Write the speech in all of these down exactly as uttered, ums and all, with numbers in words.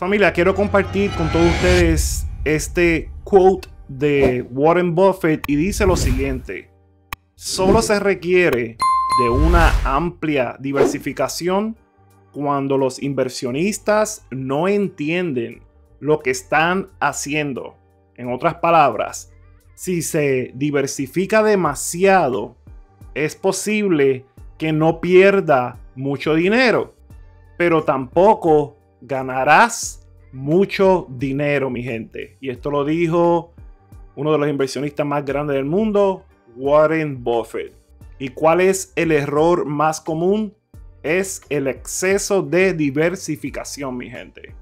Familia, quiero compartir con todos ustedes este quote de Warren Buffett y dice lo siguiente: solo se requiere de una amplia diversificación cuando los inversionistas no entienden lo que están haciendo. En otras palabras, si se diversifica demasiado, es posible que no pierda mucho dinero, pero tampoco ganarás mucho dinero, mi gente. Y esto lo dijo uno de los inversionistas más grandes del mundo, Warren Buffett. ¿Y cuál es el error más común? Es el exceso de diversificación, mi gente.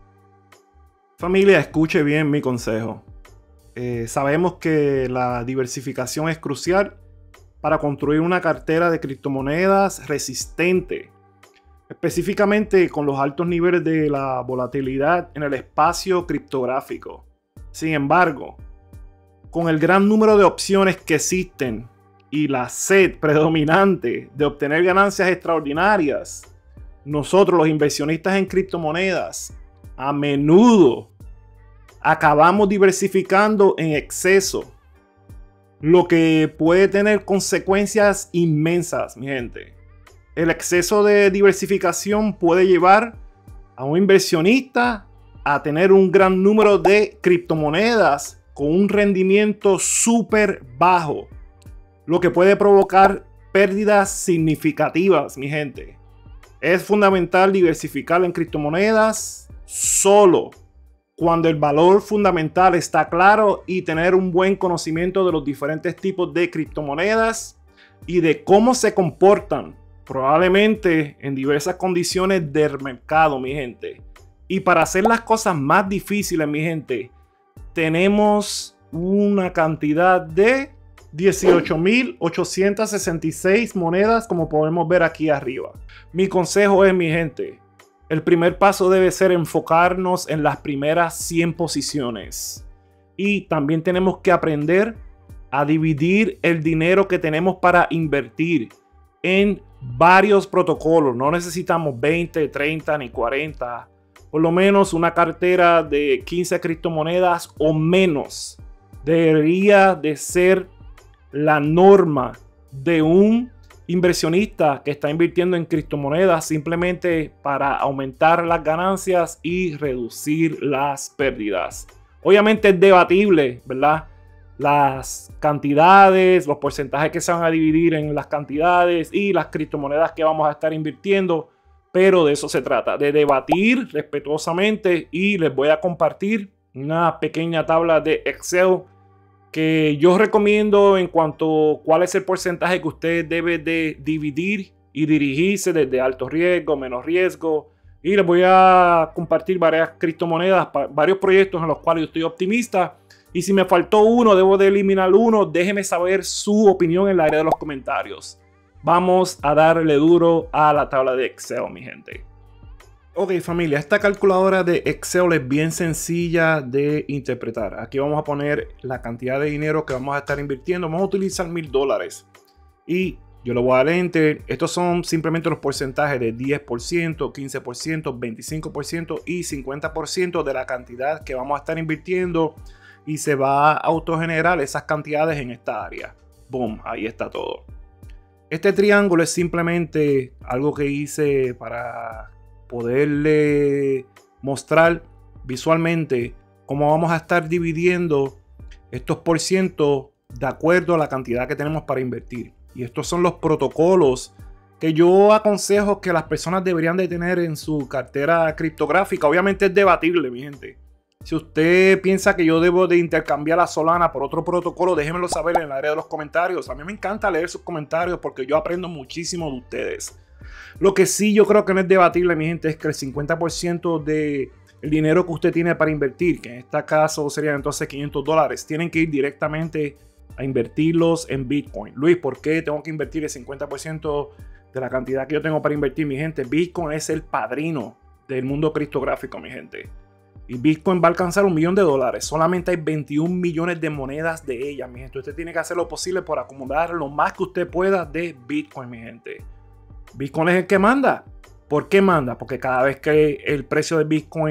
Familia, escuche bien mi consejo. Eh, sabemos que la diversificación es crucial para construir una cartera de criptomonedas resistente, específicamente con los altos niveles de la volatilidad en el espacio criptográfico. Sin embargo, con el gran número de opciones que existen y la sed predominante de obtener ganancias extraordinarias, nosotros los inversionistas en criptomonedas a menudo acabamos diversificando en exceso, lo que puede tener consecuencias inmensas, mi gente. El exceso de diversificación puede llevar a un inversionista a tener un gran número de criptomonedas con un rendimiento súper bajo, lo que puede provocar pérdidas significativas, mi gente. Es fundamental diversificar en criptomonedas solo cuando el valor fundamental está claro y tener un buen conocimiento de los diferentes tipos de criptomonedas y de cómo se comportan probablemente en diversas condiciones del mercado, mi gente. Y para hacer las cosas más difíciles, mi gente, tenemos una cantidad de dieciocho mil ochocientas sesenta y seis monedas, como podemos ver aquí arriba. Mi consejo es, mi gente, el primer paso debe ser enfocarnos en las primeras cien posiciones. Y también tenemos que aprender a dividir el dinero que tenemos para invertir en varios protocolos. No necesitamos veinte, treinta ni cuarenta. Por lo menos una cartera de quince criptomonedas o menos debería de ser la norma de un inversionista que está invirtiendo en criptomonedas simplemente para aumentar las ganancias y reducir las pérdidas. Obviamente es debatible, ¿verdad? Las cantidades, los porcentajes que se van a dividir en las cantidades y las criptomonedas que vamos a estar invirtiendo, pero de eso se trata, de debatir respetuosamente, y les voy a compartir una pequeña tabla de Excel que yo recomiendo en cuanto a cuál es el porcentaje que usted debe de dividir y dirigirse desde alto riesgo, menos riesgo. Y les voy a compartir varias criptomonedas, varios proyectos en los cuales yo estoy optimista. Y si me faltó uno, debo de eliminar uno. Déjeme saber su opinión en la área de los comentarios. Vamos a darle duro a la tabla de Excel, mi gente. Ok, familia, esta calculadora de Excel es bien sencilla de interpretar. Aquí vamos a poner la cantidad de dinero que vamos a estar invirtiendo. Vamos a utilizar mil dólares. Y yo le voy a dar enter. Estos son simplemente los porcentajes de diez por ciento, quince por ciento, veinticinco por ciento y cincuenta por ciento de la cantidad que vamos a estar invirtiendo. Y se va a autogenerar esas cantidades en esta área. Boom, ahí está todo. Este triángulo es simplemente algo que hice para poderle mostrar visualmente cómo vamos a estar dividiendo estos por cientos de acuerdo a la cantidad que tenemos para invertir. Y estos son los protocolos que yo aconsejo que las personas deberían de tener en su cartera criptográfica. Obviamente es debatible, mi gente. Si usted piensa que yo debo de intercambiar la Solana por otro protocolo, déjenmelo saber en el área de los comentarios. A mí me encanta leer sus comentarios porque yo aprendo muchísimo de ustedes. Lo que sí yo creo que no es debatible, mi gente, es que el cincuenta por ciento del dinero que usted tiene para invertir, que en este caso serían entonces quinientos dólares, tienen que ir directamente a invertirlos en Bitcoin. Luis, ¿por qué tengo que invertir el cincuenta por ciento de la cantidad que yo tengo para invertir, mi gente? Bitcoin es el padrino del mundo criptográfico, mi gente. Y Bitcoin va a alcanzar un millón de dólares. Solamente hay veintiún millones de monedas de ella, mi gente. Usted tiene que hacer lo posible por acumular lo más que usted pueda de Bitcoin, mi gente. Bitcoin es el que manda. ¿Por qué manda? Porque cada vez que el precio de Bitcoin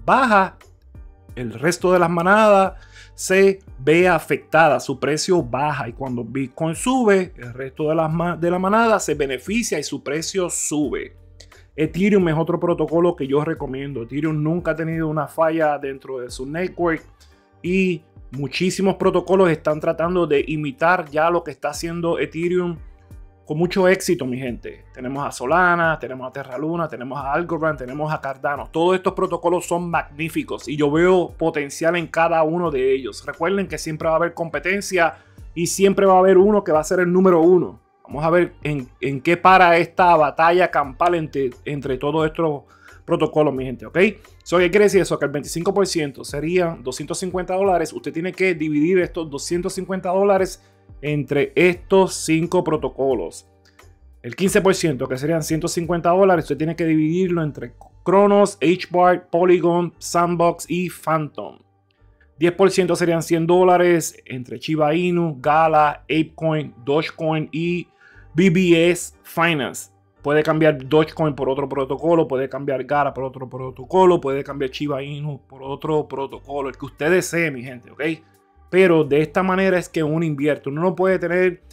baja, el resto de las manadas se ve afectada, su precio baja, y cuando Bitcoin sube, el resto de la, de la manada se beneficia y su precio sube. Ethereum es otro protocolo que yo recomiendo. Ethereum nunca ha tenido una falla dentro de su network y muchísimos protocolos están tratando de imitar ya lo que está haciendo Ethereum con mucho éxito, mi gente. Tenemos a Solana, tenemos a Terra Luna, tenemos a Algorand, tenemos a Cardano. Todos estos protocolos son magníficos y yo veo potencial en cada uno de ellos. Recuerden que siempre va a haber competencia y siempre va a haber uno que va a ser el número uno. Vamos a ver en, en qué para esta batalla campal entre, entre todos estos protocolos, mi gente, ¿ok? So, ¿qué quiere decir eso? Que el veinticinco por ciento serían doscientos cincuenta dólares. Usted tiene que dividir estos doscientos cincuenta dólares entre estos cinco protocolos. El quince por ciento, que serían ciento cincuenta dólares, usted tiene que dividirlo entre Cronos, H B A R, Polygon, Sandbox y Phantom. diez por ciento serían cien dólares entre Shiba Inu, Gala, Apecoin, Dogecoin y B B S Finance. Puede cambiar Dogecoin por otro protocolo, puede cambiar Gala por otro protocolo, puede cambiar Shiba Inu por otro protocolo, el que usted desee, mi gente, ¿ok? Pero de esta manera es que uno invierte. Uno no puede tener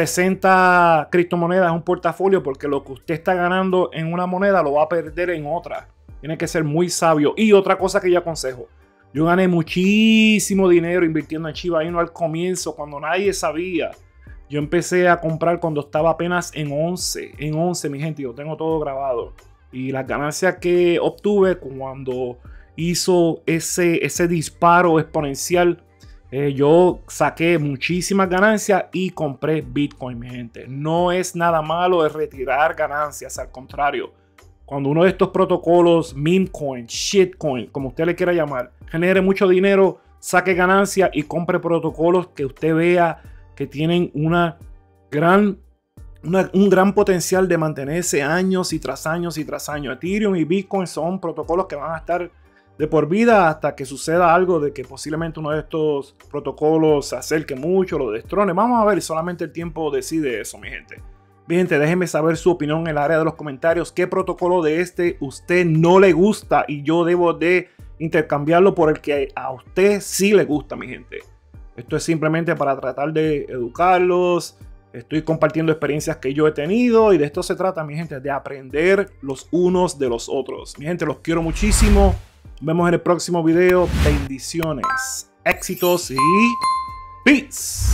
sesenta criptomonedas en un portafolio porque lo que usted está ganando en una moneda lo va a perder en otra. Tiene que ser muy sabio. Y otra cosa que yo aconsejo. Yo gané muchísimo dinero invirtiendo en Shiba Inu al comienzo cuando nadie sabía. Yo empecé a comprar cuando estaba apenas en once. En once, mi gente. Yo tengo todo grabado. Y las ganancias que obtuve cuando hizo ese, ese disparo exponencial, Eh, yo saqué muchísimas ganancias y compré Bitcoin, mi gente. No es nada malo de retirar ganancias, al contrario. Cuando uno de estos protocolos, meme coin, shitcoin, como usted le quiera llamar, genere mucho dinero, saque ganancias y compre protocolos que usted vea que tienen una gran, una, un gran potencial de mantenerse años y tras años y tras años. Ethereum y Bitcoin son protocolos que van a estar de por vida hasta que suceda algo de que posiblemente uno de estos protocolos se acerque mucho, lo destrone. Vamos a ver, solamente el tiempo decide eso, mi gente. Mi gente, déjenme saber su opinión en el área de los comentarios. ¿Qué protocolo de este usted no le gusta y yo debo de intercambiarlo por el que a usted sí le gusta, mi gente? Esto es simplemente para tratar de educarlos. Estoy compartiendo experiencias que yo he tenido y de esto se trata, mi gente, de aprender los unos de los otros. Mi gente, los quiero muchísimo. Nos vemos en el próximo video. Bendiciones, éxitos y peace.